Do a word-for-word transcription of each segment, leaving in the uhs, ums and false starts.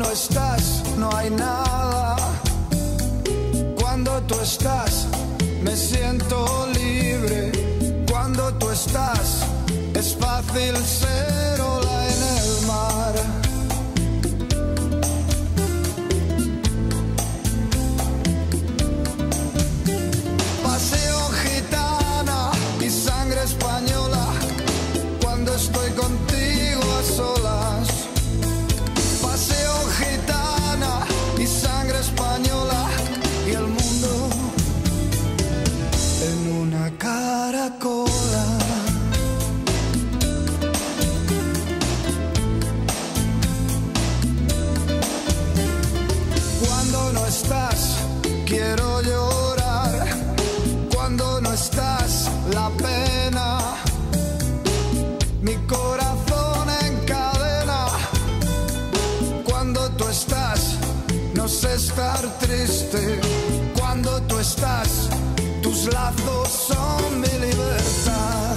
no estás, no hay nada. Cuando tú estás, me siento libre. Cuando tú estás, es fácil ser ola en el mar. Paseo gitana y sangre española. Cuando estoy contigo a solas. Paseo gitana y sangre española. Y el mundo en una caracola. Cuando no estás, quiero llorar. Cuando no estás, la pena. Mi corazón encadena. Cuando tú estás, no sé estar triste. Cuando tú estás, tus lazos son mi libertad.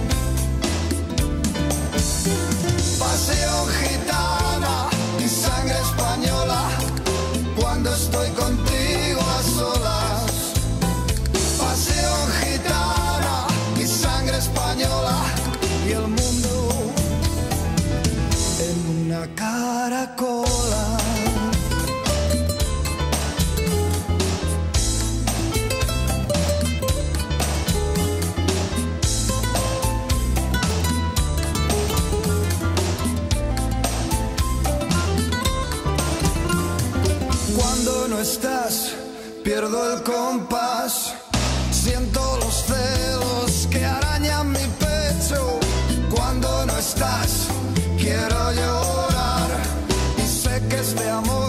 Paseo gitana y sangre española. Cuando estoy contigo a solas. Paseo gitana y sangre española. Y el mundo en una caracola. Cuando no estás, pierdo el compás. Siento los celos que arañan mi pecho. Cuando no estás, quiero llorar. Y sé que este amor